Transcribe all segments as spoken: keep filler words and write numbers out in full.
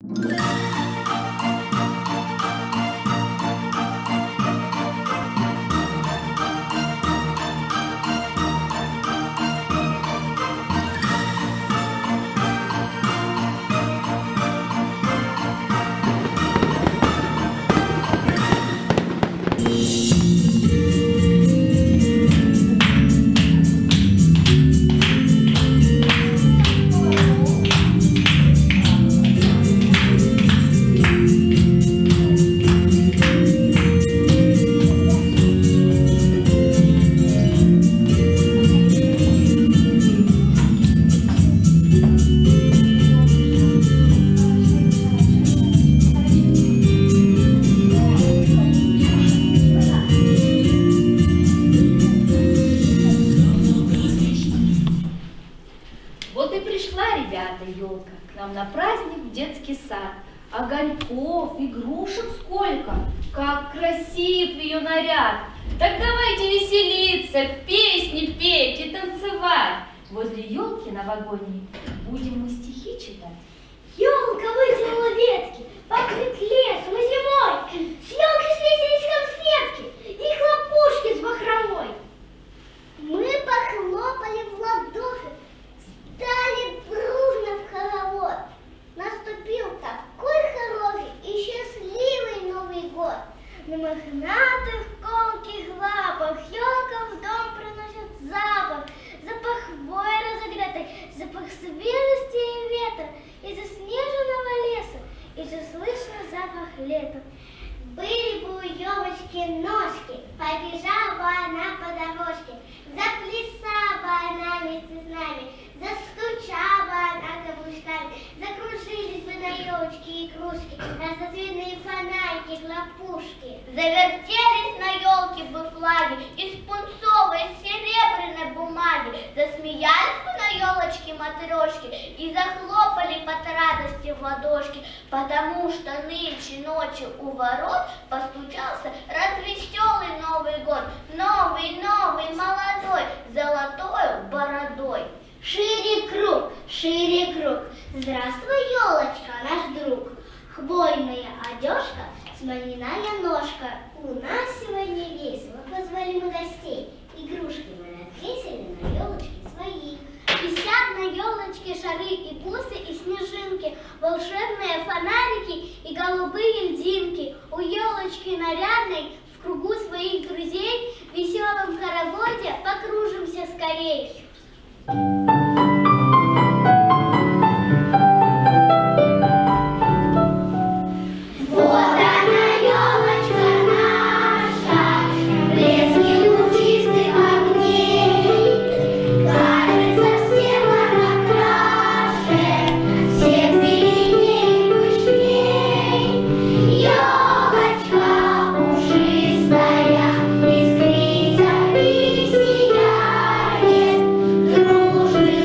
Огоньков, игрушек сколько! Как красив ее наряд! Так давайте веселиться, песни петь и танцевать. Возле елки новогодней будем мы стихи читать. Елка вытянула ветки, покрыт лесом и зимой. С елки свесились конфетки и хлопушки с бахромой. Мы похлопали в ладоши, стали дружно в хоровод. Наступил такой хороший и счастливый Новый год. На мохнатых колких лапах елка в дом приносит запах. Запах хвои разогретой, запах свежести и ветра, и заснеженного леса, и же слышно запах лета. Были бы у елочки ножки, побежала бы она по дорожке, заплясала бы она вместе с нами, застучала бы она каблучками, закружились бы на елочке игрушки, разноцветные фонарики, хлопушки. Завертелись на елке бы флаги из пунцовой серебряной бумаги, засмеялись бы на елочке матрешки и захлопали под радости в ладошки, потому что нынче ночью у ворот постучался развеселый Новый год, новый, новый, молодой, золотой бородой. Шире круг, шире круг, здравствуй, елочка, наш друг. Хвойная одежка, смоляная ножка. У нас сегодня весело, позвали мы гостей. Игрушки мы развесили на елочке свои. Висят на елочке шары и бусы, и снежинки, волшебные фонарики и голубые льдинки. У елочки нарядной в кругу своих друзей в веселом хороводе покружимся скорей. Дружный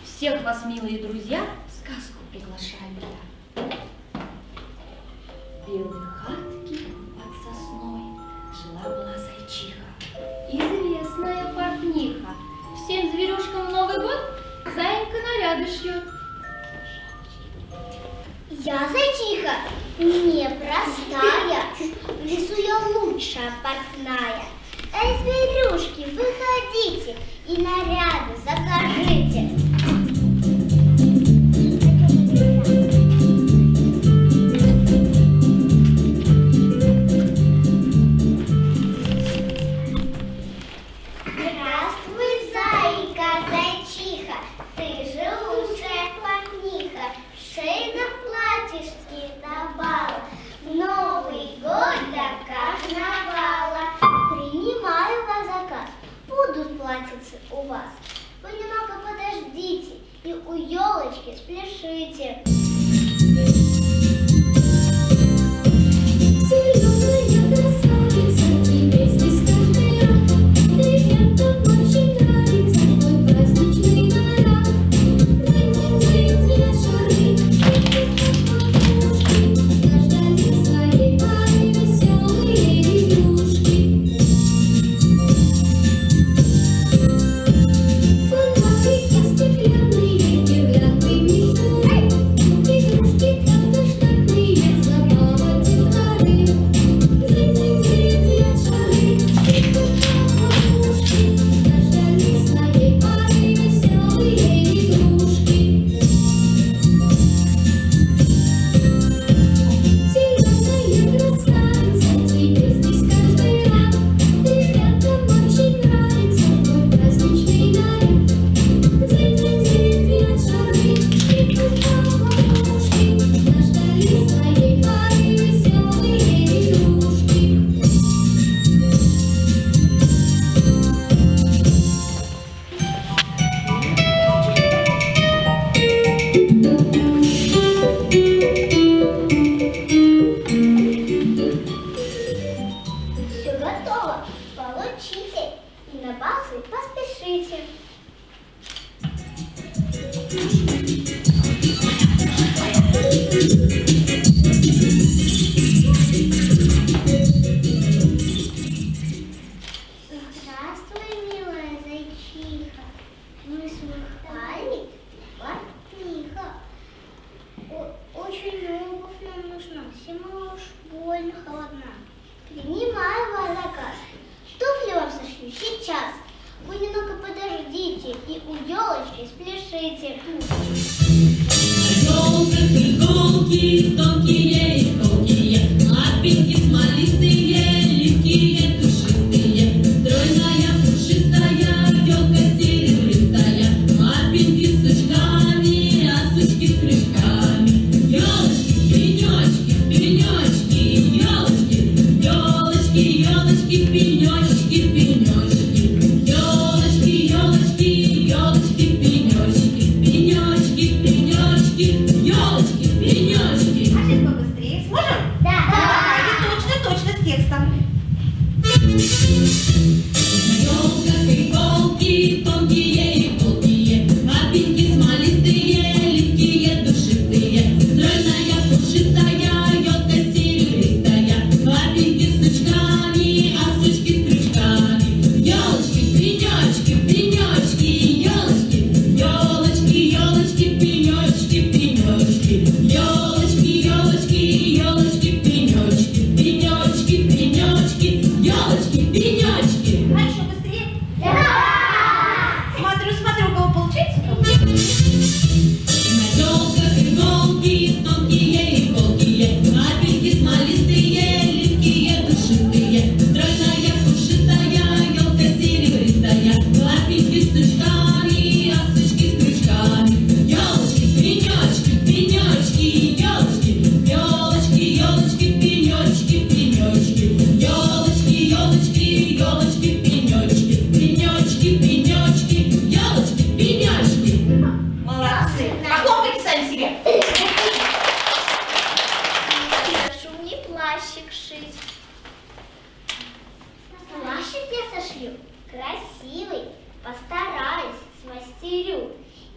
Всех вас, милые друзья, в сказку приглашаю я. В белой хатке под сосной жила-была зайчиха, известная портниха. Всем зверюшкам в Новый год заинька наряды шьет. Я зайчиха непростая, в лесу я лучшая портная. Эй, зверюшки, выходите и наряды закажите. Здравствуй, зайка, зайчиха, ты же лучшая портниха. Шейных платьишки добавила, в Новый год до карнавала. Принимаю вас заказ, будут платьицы у вас. Вы немного подождите и у елочки спляшите. Зеленая красавица, тебе здесь каждый рад. Ребятам очень нравится твой праздничный наряд. День-день-день шары, дождались своей пары веселые игрушки. Фонарики стеклянные, гирлянды мишуры, игрушки картошкные, забава детворы. День-день-день шары, игрушки, дождались своей пары веселые игрушки. Зеленая красавица, тебе здесь каждый рад. Ребятам очень нравится твой праздничный наряд. День-день-день шары, игрушки, дождались своей пары веселые игрушки. Все готово, получите и на басы поспешите. Здравствуй, милая зайчиха. Мы смахали портниха. О- Очень обувь нам нужна, зима уж больно холодна. Принимаю вас заказ. Туфли вам сошью сейчас. Вы немного подождите и у елочки спляшите. Ёлка, иголки, тонкие и тонкие, лапеньки смолистые, липкие, душистые. Стройная, пушистая, ёлка серебристая, лапеньки с сучками, а сучки с крючками. Ёлочки, пенёчки, пенёчки, ёлочки, ёлочки, ёлочки, пенёчки, пенёчки. Ёлочки, ёлочки, ёлочки, пенёчки, пенёчки.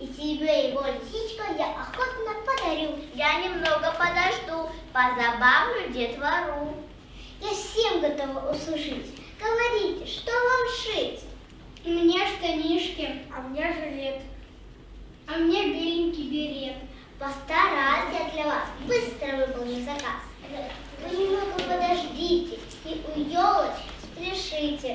тебе его лисичка я охотно подарю. Я немного подожду, позабавлю детвору. Я всем готова услышать. Говорите, что вам шить? Мне штанишки, а мне жилет, а мне беленький берет. Постараюсь я для вас быстро выполню заказ. Вы немного подождите и у елочки спляшите.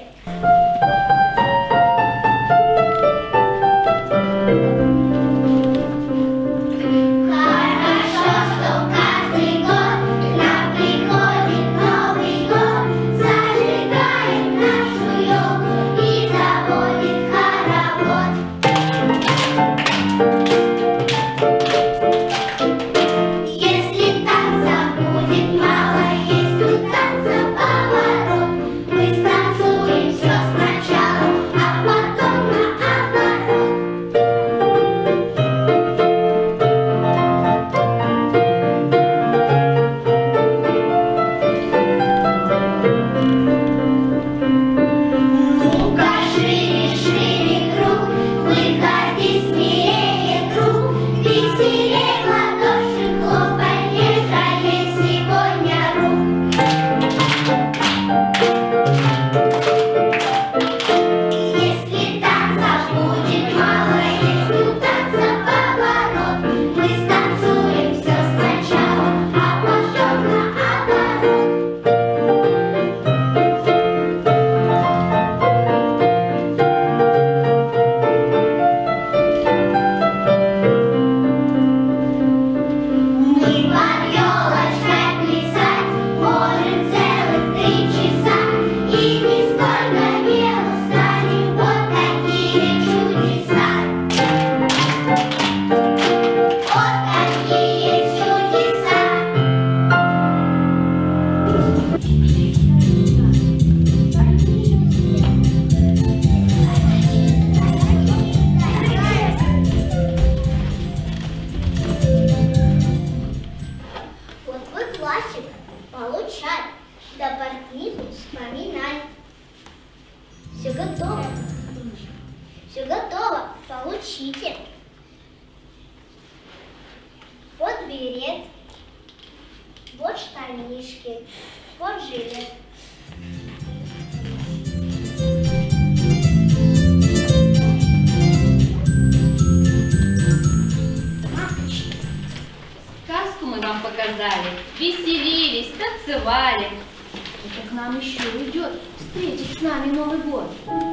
Веселились, танцевали. Это к нам еще идет встретить с нами Новый год.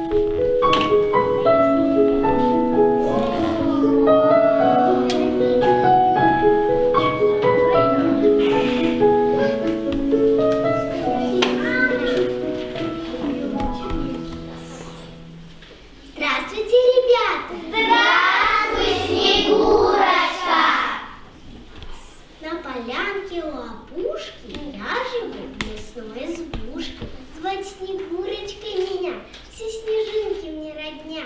Здравствуйте, ребята! Здравствуй, Снегурочка! На полянке у опушки я живу в лесной избушке. Звать Снегурочкой меня, все снежинки мне родня.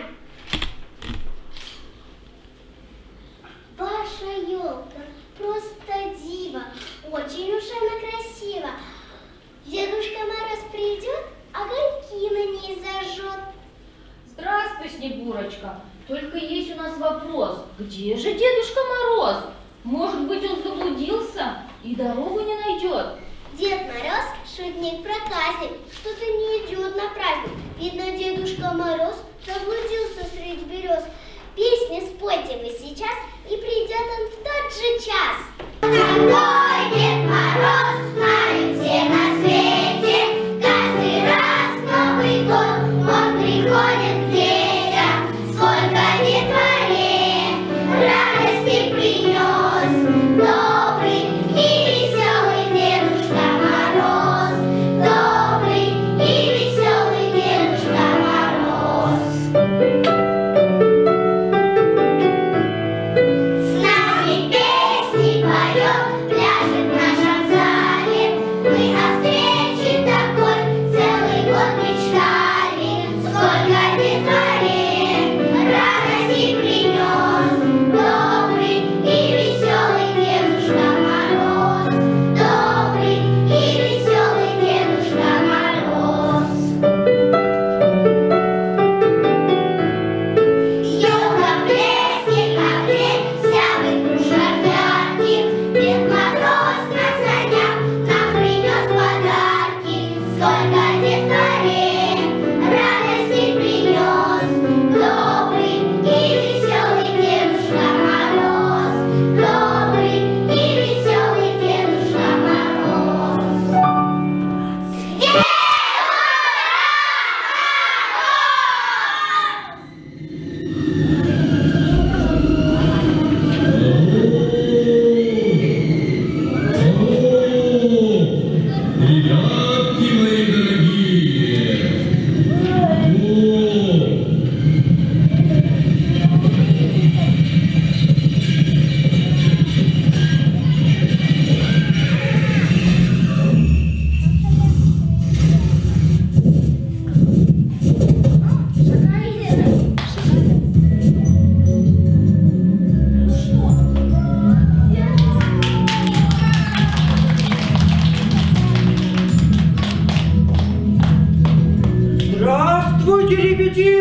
Ваша елка просто дива, очень уж она красива. Дедушка Мороз придет, огоньки на ней зажжет. Здравствуй, Снегурочка. Только есть у нас вопрос. Где же Дедушка Мороз? Может быть, он заблудился и дорогу не найдет? Дед Мороз шутник проказник, что-то не идет на праздник. Видно, Дедушка Мороз заблудился среди берез. Песни спойте вы сейчас, и придет он в тот же час. Такой Дед Мороз, знают все на свете. Каждый раз Новый год он приходит к детям. Сколько детворе радости принес. Добрый и веселый Дедушка Мороз. Добрый и веселый Дедушка Мороз. С нами песни поет, пляшет в нашем зале.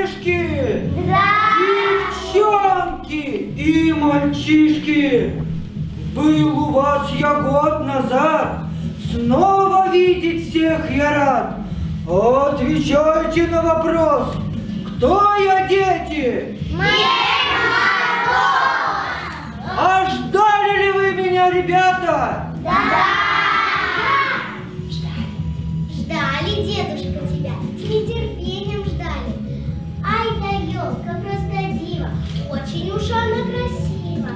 Ребятишки! Да! Девчонки и мальчишки! Был у вас я год назад, снова видеть всех я рад. Отвечайте на вопрос, кто я, дети? Мы А ждали ли вы меня, ребята? Да! Ждали, дедушка, тебя, с нетерпением ждали. Ай да елка, просто дива, очень уж она красива.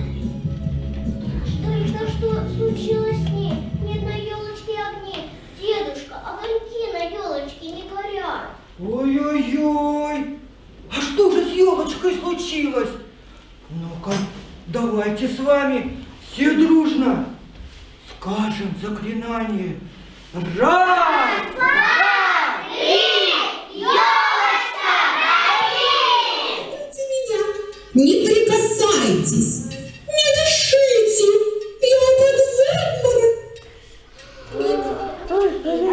Только что случилось с ней? Нет на елочке огней. Дедушка, огоньки на елочке не горят. Ой-ой-ой! А что же с елочкой случилось? Ну-ка, давайте с вами все дружно скажем заклинание. Раз, два, три, елочка, гори! Меня не прикасайтесь, не дышите, я под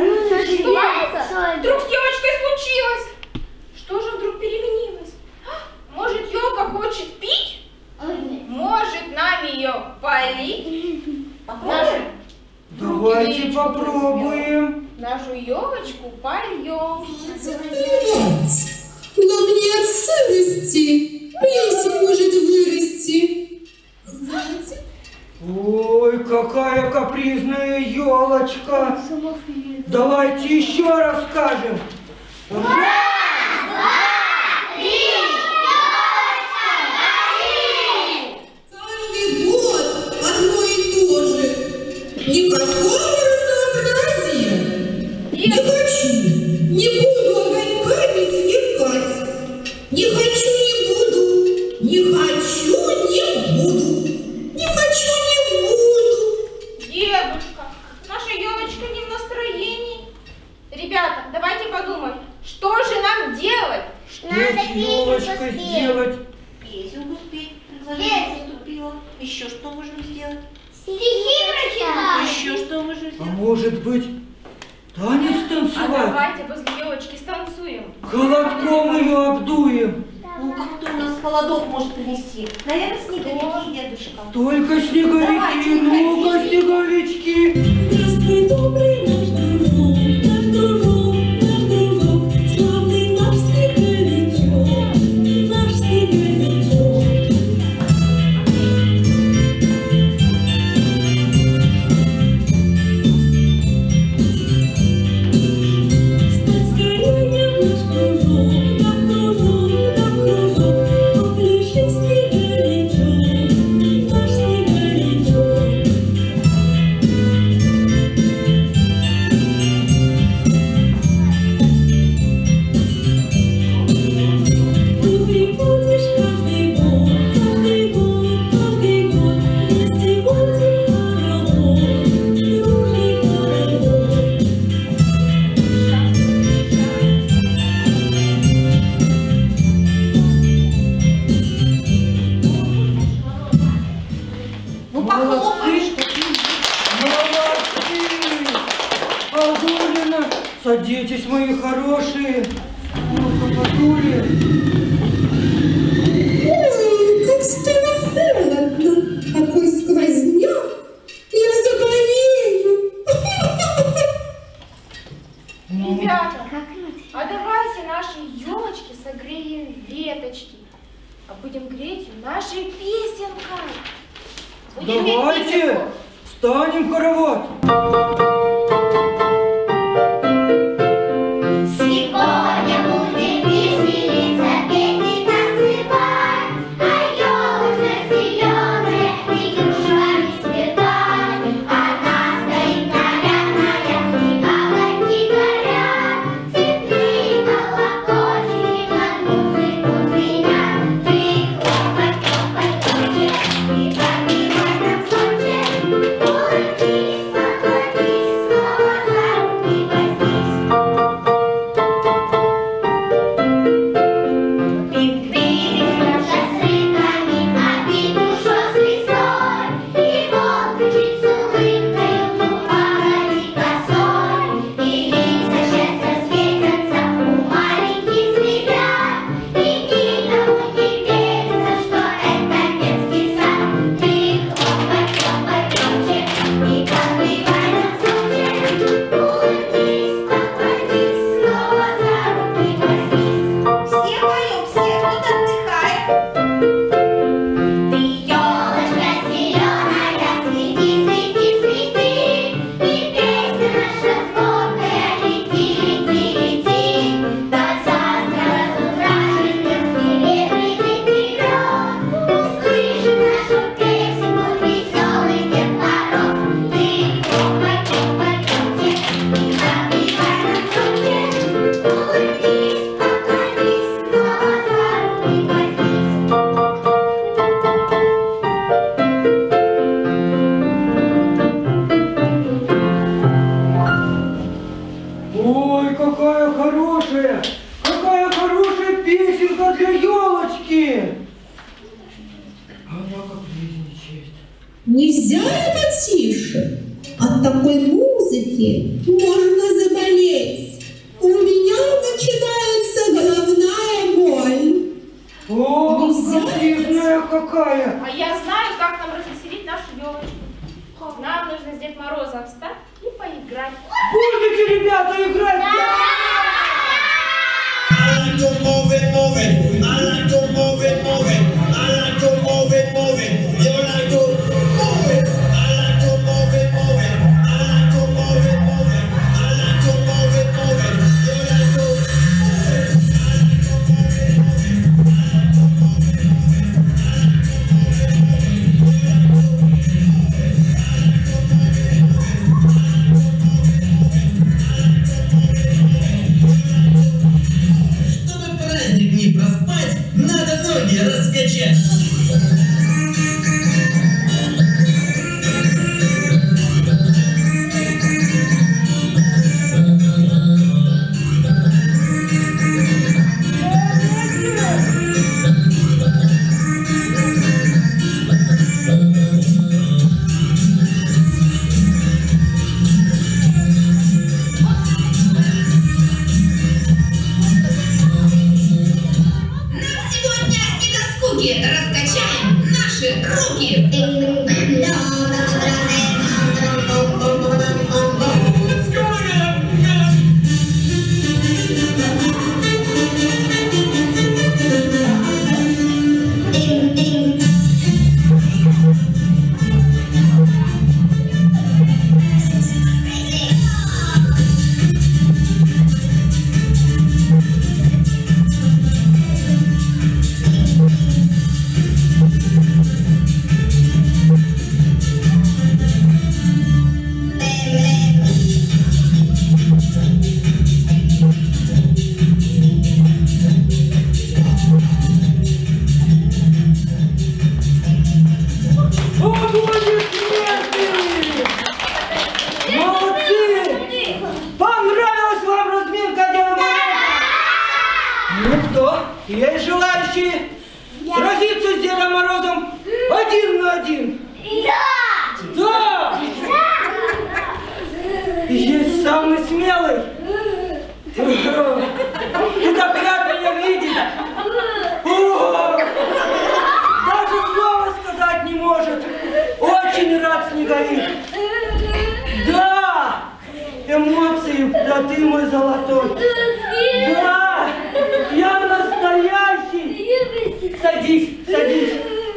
Что вдруг с елочкой случилось? Что же вдруг переменилось? Может, елка хочет пить? Может, нам ее полить? Нашу, давайте попробуем. нашу елочку польем. Плевать, на мне от сырости плесень может вырасти. Хватит. Ой, какая капризная елочка. Давайте еще раз скажем. Раз, Каждый год одно и то же. Никакого разнообразия. Не хочу, не буду огоньками сверкать. Не хочу, не буду. Не хочу, не буду. Не хочу, не буду. Дедушка, наша елочка не в настроении. Ребята, давайте подумаем, что же нам делать? что с елочкой сделать? Песенку спеть, предложение поступило. Еще что можем сделать? Стихи прочитать. Еще что можем А сделать? может быть, танец А танцевать? давайте возле елочки станцуем. Холодком ее обдуем. Ну, как-то у нас холодок может принести. Наверное, снеговики, дедушка. Только снеговики, ну-ка, снеговички. Здравствуй, добрый наш дружок, наш дружок, наш дружок, славный наш снеговичок, наш снеговичок. Стань скорее в наш кружок, наш кружок, наш кружок, попляши, снеговичок, наш снеговичок. Ты приходишь каждый год, каждый год, каждый год, вместе водим хоровод, дружный хоровод. Ну, похлопаешь. Молодцы! Подулина, садитесь, мои хорошие. Ну-ка, подули. Ой, как стало холодно, какой сквозняк, я заболею. Ребята, а давайте наши елочки согреем веточки, а будем греть ее нашей песенкой. Будем петь Давайте песенку. станем в хоровод. Сегодня будем веселиться, петь и танцевать, а елочка зеленая игрушками сверкать. Она стоит нарядная, и огоньки горят, цветные колокольчики под музыку звенят. Ты хлопай, хлопай, хлопай, и поднимай нам случай, улыбнись, поклонись. Она как вредничает. Нельзя ли потише? От такой музыки можно заболеть. У меня начинается головная боль. О, красивая какая! А я знаю, как нам развеселить нашу елочку. Нам нужно с Дед Морозом встать и поиграть. Будете, ребята, играть? I like to move it, move it. I like to move it, move it. I like to move it, move it. You like to move it. I like to move it, move it. I like to move it, move it. I like to move it, move it. You like to move it. I like to move it, move it. Чтобы праздник не проспать, надо ноги раскачать. Раскачаем наши руки. Есть желающие сразиться с Дедом Морозом один на один? Да! Да! Есть самый смелый. Ты так рад меня видеть. О, даже слова сказать не может. Очень рад, Снеговик. Да! Эмоции, да ты мой золотой. Да! Я настоящий! Садись, садись.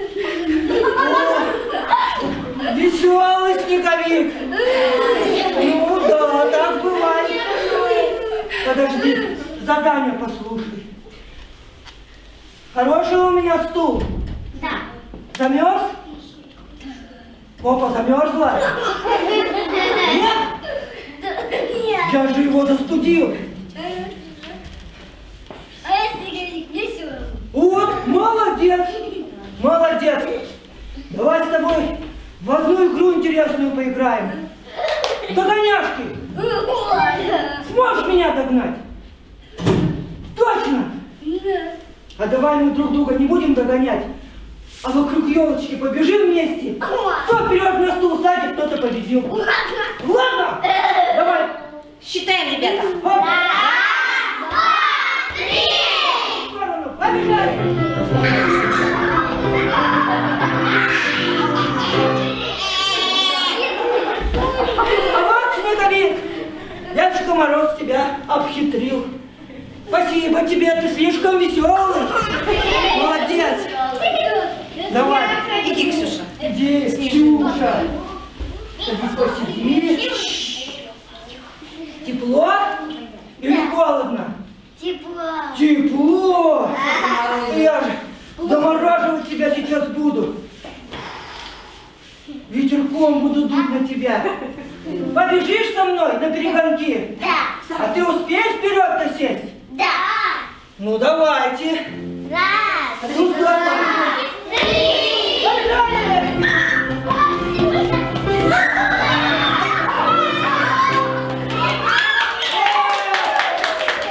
О, веселый Снеговик. Ну да, так бывает. Подожди, задание послушай. Хороший у меня стул. Да. Замерз? Попа замерзла? Нет? Нет. Я же его застудил. А я Снеговик, веселый. Вот, молодец, молодец. Давай с тобой в одну игру интересную поиграем. Догоняшки. Сможешь меня догнать? Точно. А давай мы друг друга не будем догонять, а вокруг елочки побежим вместе. Кто вперед на стул садит, кто-то победил. Ладно? Давай. Считаем, ребята. Хоп. Раз, два, три. В сторону. Побежали. А вот, Снеговик, Дядюшка Мороз тебя обхитрил. Спасибо тебе, ты слишком веселый. Молодец. Давай. Иди, Ксюша. Иди, Ксюша. Посиди. Тепло или холодно? Тепло. Тепло. Я же замораживать тебя сейчас буду. Ветерком буду дуть на тебя. Побежишь со мной на перегонки? Да. А ты успеешь вперед-то сесть? Да. Ну давайте. Раз, Ну, два, два, три. Погнали!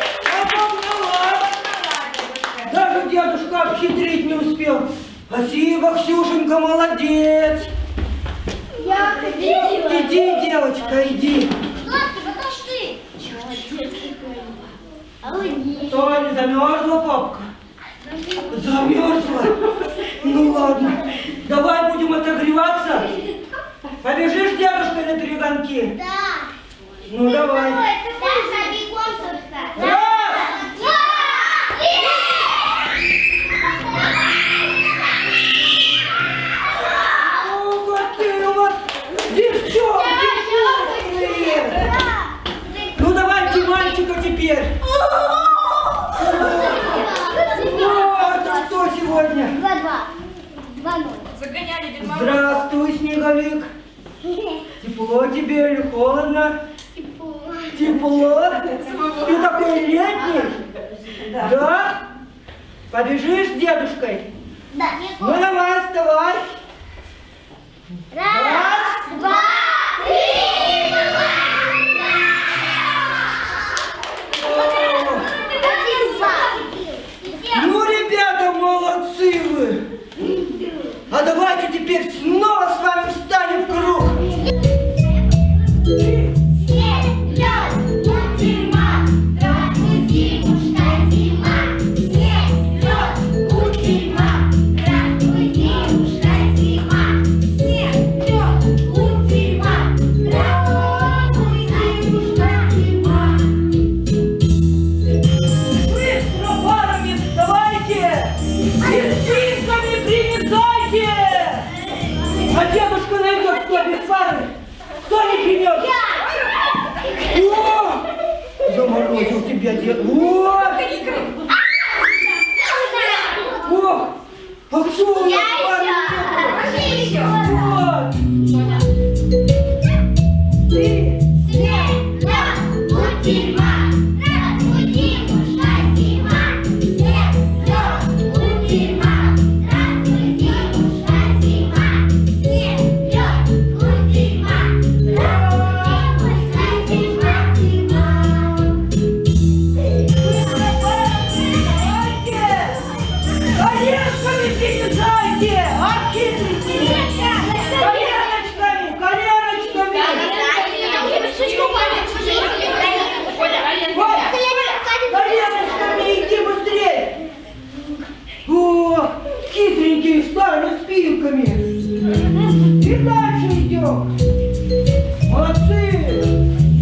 Даже дедушка обхитрить не успел. Спасибо. Спасибо, Ксюшенька, молодец. Я ходила. Иди, девочка, иди. Ладно, подожди. Молодец какой. А вы не. Что, не замерзла, папка? Замерзла? Ну ладно. Давай будем отогреваться. Побежишь, дедушка, на перегонки? Да. Ну давай. Даша, бегом только. Раз! Два! Ну, какие у вас девчонки шумные. Ну давайте мальчика теперь. О, это что сегодня? Два-два. Два-ноль. Загоняли Дед Мороз. Здравствуй, Снеговик. Тепло тебе или холодно? Тепло? Ты такой летний? Да. Побежишь с дедушкой? Да. Ну давай, вставай. Раз, два, три. Ну, ребята, молодцы вы. А давайте теперь снова с вами встанем в круг. А дедушка найдет, кто без пары. Кто не примет? О! Заморозил тебя дед. О! О! А кто у нас пары нет? Вот! Ты! Хитренькие стали спинками. И дальше идем. Молодцы.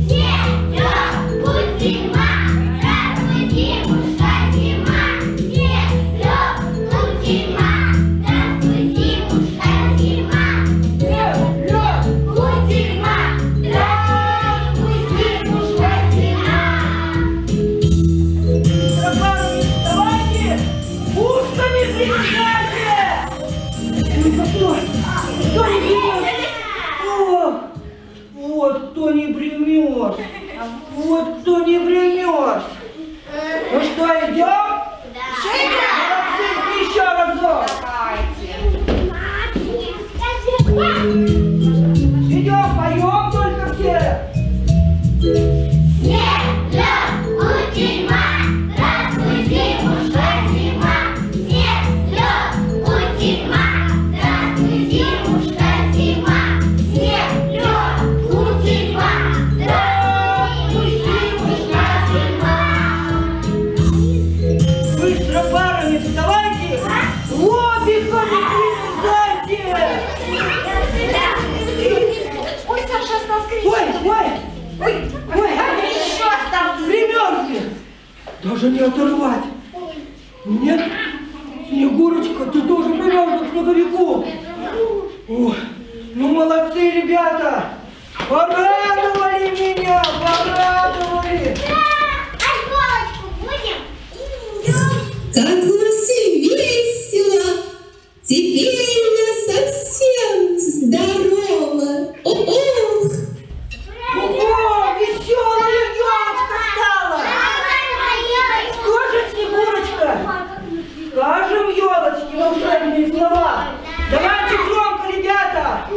Кто не примет? О, вот кто не примет. Вот кто не примет. Ну что, идем? Да. Молодцы, еще разок. Идем, поем только все. Быстро парами вставайте. Лобиком не привязайте. Ой, Саша остался кричать. Ой, ой, Ой, ой, еще остался. примерзли. Даже не оторвать. Нет? Снегурочка, ты тоже примерзла к снеговику. Ой, ну молодцы, ребята. Порадовали меня, порадовали. Как у нас и весело, теперь я совсем здорова. Ох! Ого, веселая елочка стала. Тоже Снегурочка. Скажем елочке волшебные слова. Давайте громко, ребята.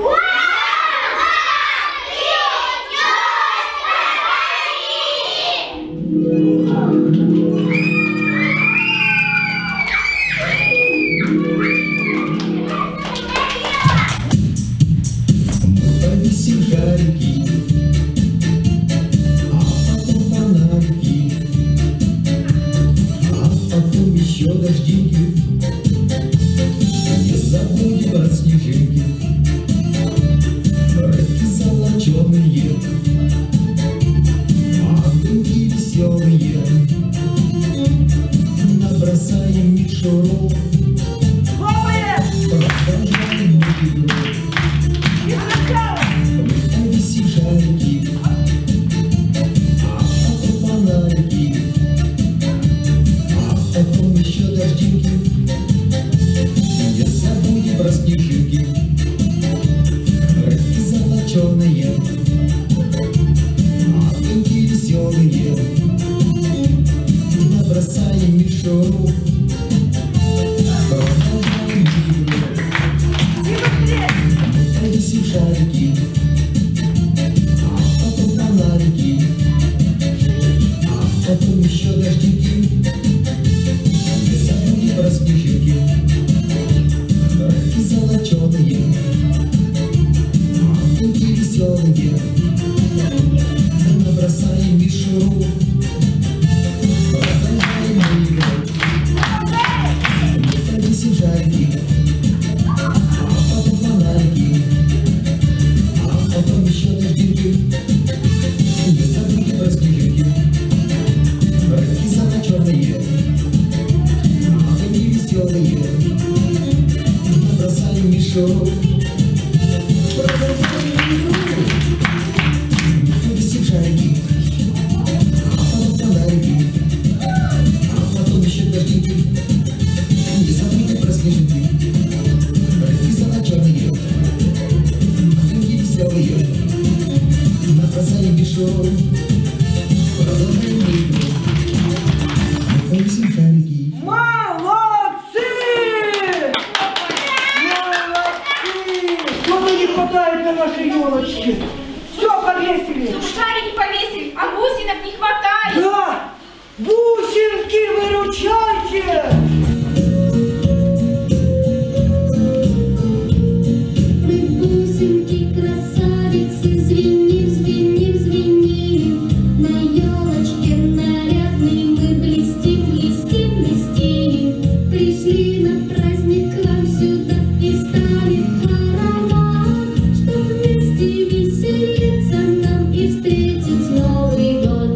пошел. Ой, сухарики. Молодцы! Молодцы! Что-то не хватает на нашей елочке. Все повесили. Шарики повесили, а бусинок не хватает. Да! Бусинки, выручайте! Бусинки, красавицы, звеним, звеним, звеним. На елочке нарядной мы блестим, блестим, блестим. Пришли на праздник к вам сюда и стали в хоровод, чтоб вместе веселиться нам и встретить Новый год.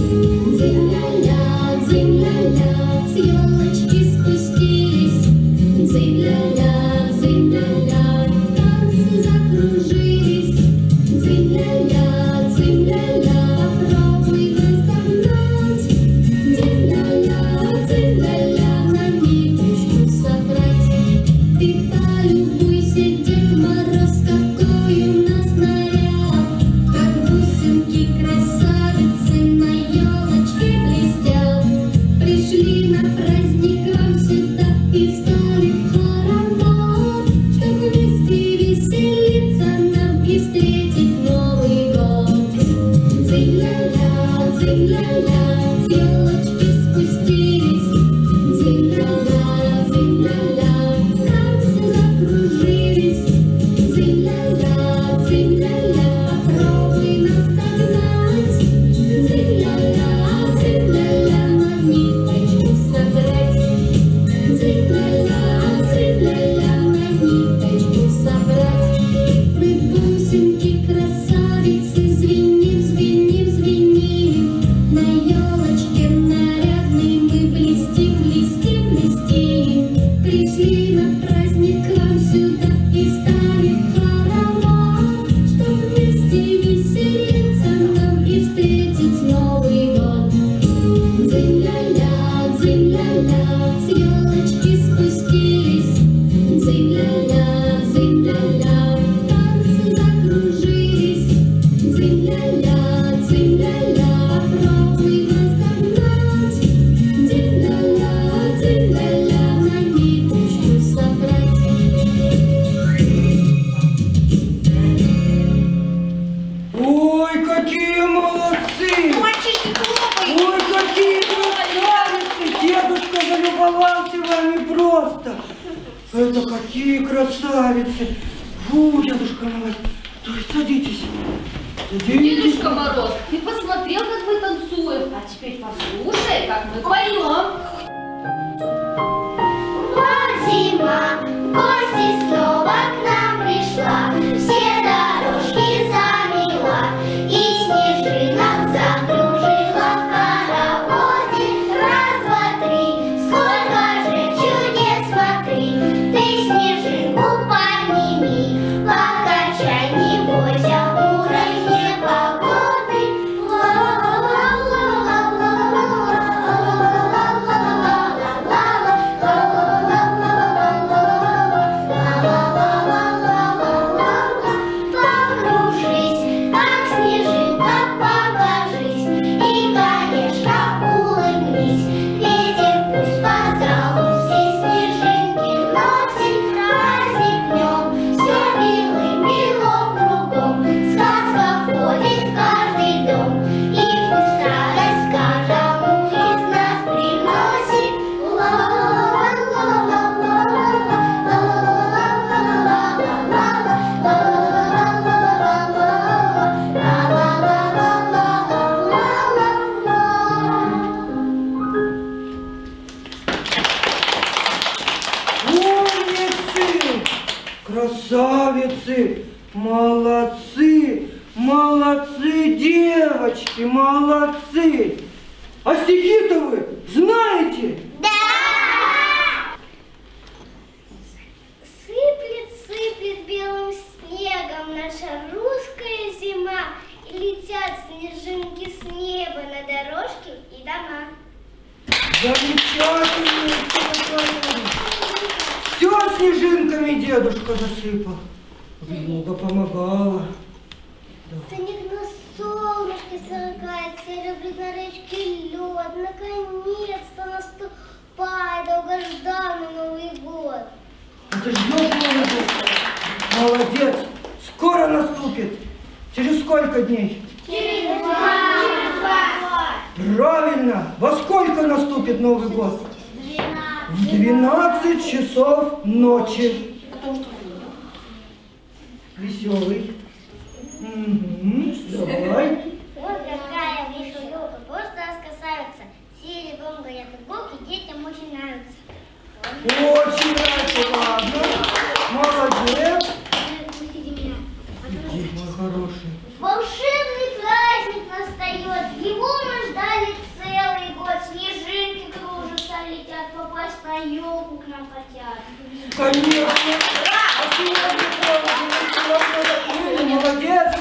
Дзинь-ля-ля, дзинь-ля-ля, с елочки спустились. Дзинь-ля-ля, дзинь-ля-ля, в танцы закружились. Дзинь-ля-ля, дзинь-ля-ля, попробуй нас догнать. Дзинь-ля-ля, дзинь-ля-ля, на ниточку собрать. Ты полюбуйся, Дед Мороз, какой у нас наряд. Как бусинки, красавицы, на елочке блестят. Пришли на праздник вам сюда и стали в хоровод, чтоб вместе веселиться нам и встретить Новый год. Дзинь-ля-ля, дзинь-ля-ля, с елочки спустились. Дзинь-ля-ля, дзинь-ля-ля, в танцы закружились. Дзинь-ля-ля, дзинь-ля-ля, попробуй нас догнать. Дзинь-ля-ля, дзинь-ля-ля, на ниточку собрать. Дзинь-ля-ля, дзинь-ля-ля, на ниточку собрать. Мы бусинки, красавицы, звеним, звеним, звеним. На елочке нарядной мы блестим, блестим, блестим. Пришли на праздник к вам сюда и стали в хоровод, чтоб вместе веселиться нам и встретить Новый год. Дзинь-ля-ля, дзинь-ля-ля, с елочки спустились. Дзинь-ля-ля, дзинь-ля-ля, в танцы закружились. Дзинь-ля-ля, дзинь-ля-ля, попробуй нас догнать. Дзинь-ля-ля, дзинь-ля-ля, на ниточку собрать. Ой, какие молодцы! Мальчишки, хлопают. Ой, какие красавицы! Дедушка залюбовался вами просто! Это какие красавицы! Фу, дедушка мой! Ой, садитесь! Садитесь! Дедушка Мороз, ты посмотрел, как мы танцуем, а теперь послушай, как мы поем. Вот зима, в гости снова к нам пришла, все дорожки замела и снежинок закружила в хороводе. Раз, два, три, сколько же чудес, смотри, ты снежинку подними, покачай, не бойся хмурой непогоды. Покружись, как снежинка, покажись, и, конечно, улыбнись. Ветер пусть по залу все снежинки носит, праздник днем, все белым-бело кругом. Сказка входит в каждый дом, и пусть радость каждому из нас приносит. Умницы! Красавицы! Молодцы! Молодцы, девочки! Молодцы! А стихи-то вы знаете? Сыплет, сыплет белым снегом наша русская зима, и летят снежинки с неба на дорожки и дома. Замечательно! Все снежинками дедушка засыпал. Много помогало. Снег на Солнышко сверкает, серебрит на речке лед. Наконец-то наступает долгожданный Новый год. Ты ждешь Новый год? Молодец! Скоро наступит. Через сколько дней? Через два. Правильно! Во сколько наступит Новый год? В двенадцать часов ночи. Веселый. Угу. Давай. Вот какая вижу елка, просто раскасаются. Серебром горят иголки, детям очень нравится. Очень нравится, ладно. Молодец. Иди, мой хороший. Волшебный праздник настает, его мы ждали целый год. Снежинки кружатся, летят, попасть на елку к нам хотят. Конечно. А сегодня молодец.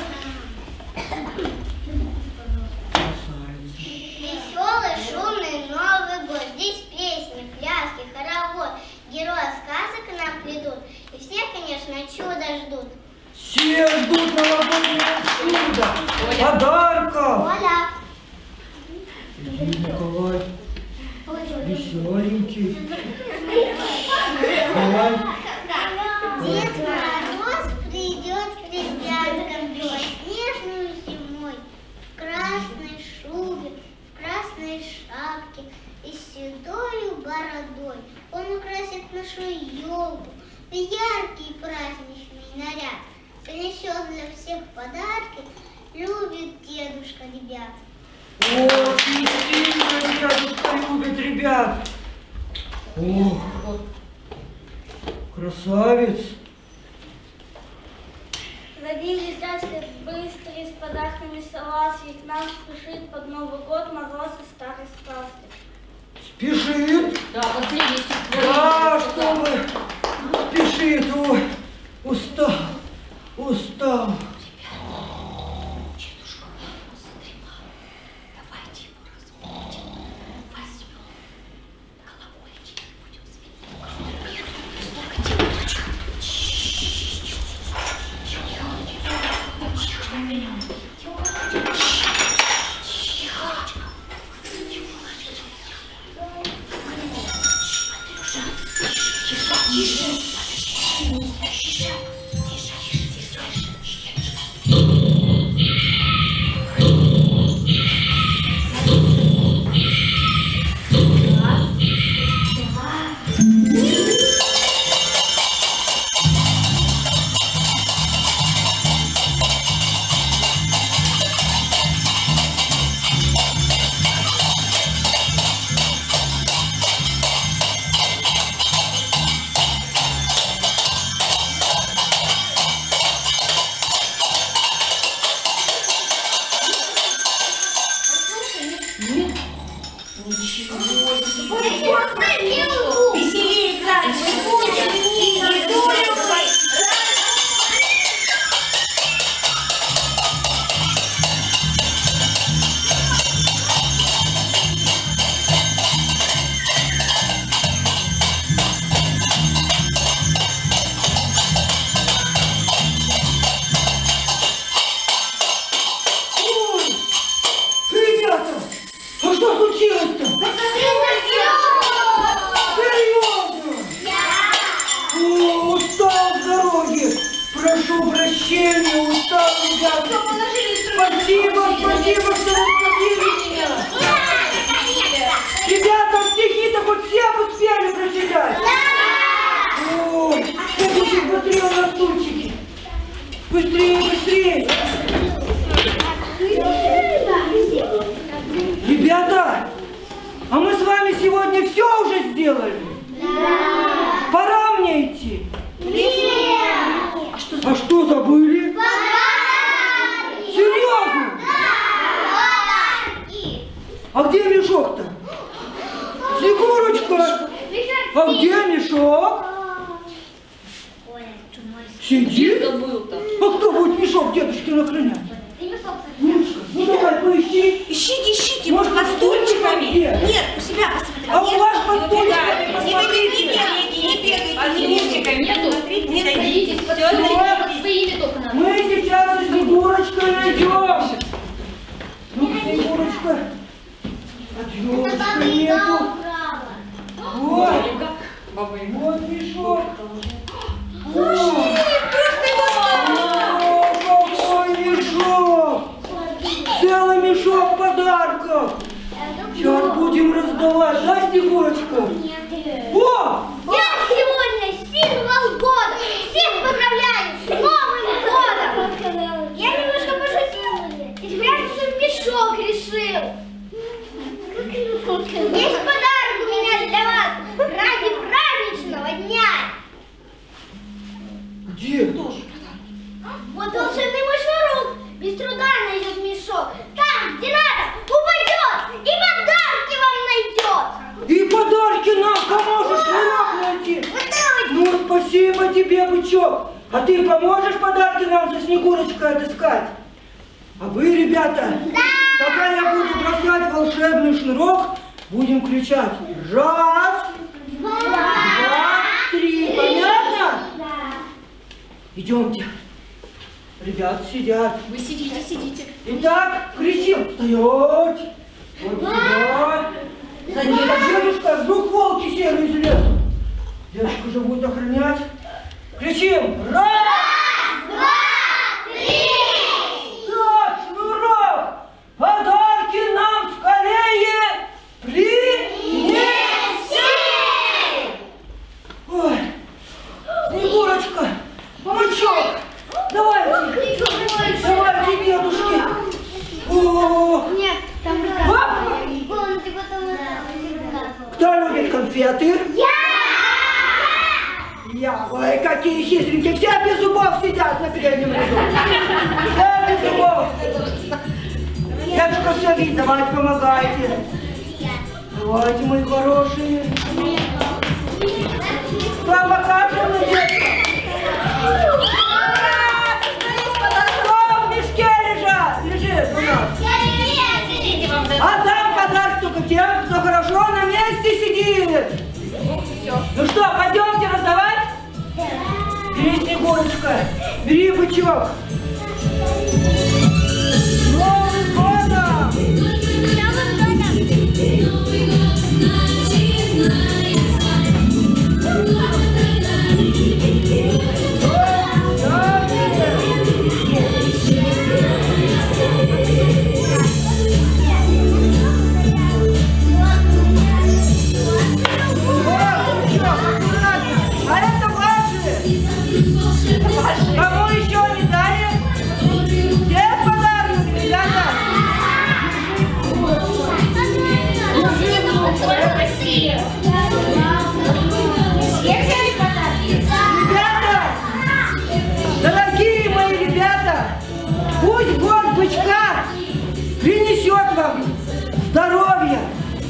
Веселый, шумный Новый год. Здесь песни, пляски, хоровод. Герои сказок к нам придут. И все, конечно, чудо ждут. Все ждут новогоднего чуда. Подарков. Оля. Иди, Николай. Веселенький. Давай. Дед Мороз придет к ребяткам белоснежную зимой, в красной шубе, в красной шапке и с седою бородой. Он украсит нашу елку в яркий праздничный наряд, принесет для всех подарки, любит дедушка ребят. Очень сильно дедушка любит ребят. Ох, красавец. Родились счастлив быстрый, с подарками согласий, к нам спешит под Новый год мороз и старой сказки. Спешит? Да, последний стих. Да, что вы? Спешит, ой, устал, устал. Дедушка Мороз задремал. Давайте его разбудим. Возьмем колокольчик и будем звенеть. Веселее играть мы будем, и не будем. Ребята, а что случилось-то? Серьезно? О, устал с дороги. Прошу прощения, устал, ребята. Спасибо, спасибо, что разбудили меня. Ребята, стихи-то хоть все успели прочитать? Ой, я быстрее на стульчики. Быстрее, быстрее. Ребята, а мы с вами сегодня все уже сделали? Да. Пора мне идти. Нет. А что забыли? Подарки. Серьезно? Подарки. А где мешок-то? Снегурочка, а где мешок? Сидит? А кто будет мешок дедушке охранять? Мишка, ну давай, поищи. Ищите, ищите, может, под стульчиками? Нет. Нет, у себя посмотрите. А у вас под Не стульчиками бегите, посмотрите. не бегайте, А не бегите. снежинка нету? Не Садитесь под Всё. стульчики, под своими только надо. Мы сейчас с Снегурочкой найдем. Снегурочка. О! Я сегодня символ года. Всех поздравляю с Новым годом. Я немножко пошутил и спрятаться в мешок решил. Есть подарок у меня для вас ради праздничного дня. Где? Вот волшебный мой шнурок без труда найдет мешок. Там, где надо, упадет и подарки вам найдет. И подарки нам поможешь шнурок найти. Ну, спасибо тебе, бычок. А ты поможешь подарки нам со Снегурочкой отыскать? А вы, ребята, Да. пока я буду бросать волшебный шнурок, будем кричать раз, Два. два, три. Понятно? Да. Идемте. Ребята сидят. Вы сидите, сидите. Итак, кричим. Стоять. Вот сюда. Садись, а дедушка, вдруг волки серые из леса. Дедушка же будет охранять. Кричим. Раз, Два, три. так, шнурок. Подарки нам скорее принеси. Ой, Снегурочка, бычок, давайте, давайте, дедушки. О, Нет, там Папа! Помните, потом кто любит конфеты? Я! Я. Ой, какие хитренькие, все без зубов сидят на переднем ряду. Все без зубов. Дедушка, все видно, давайте помогайте. Давайте, мои хорошие. Вам покажем, дедушка. Что в мешке лежат? Лежит у нас. А там подарок только тем, кто хорошо на месте сидит. Ну что, пойдемте раздавать? Бери, Снегурочка, бери, бычок. С Новым годом! А это ваши! Кому еще не дали? Все подарки, ребята! Ребята! Дорогие мои ребята! Пусть год бычка принесет вам здоровья!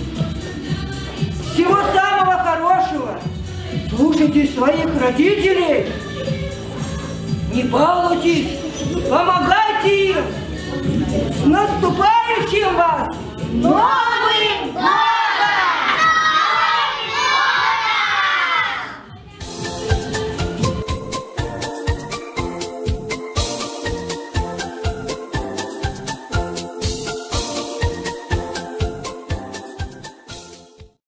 Всего самого хорошего! Слушайте своих родителей! Не балуйтесь! Помогайте им! С наступающим вас! Новым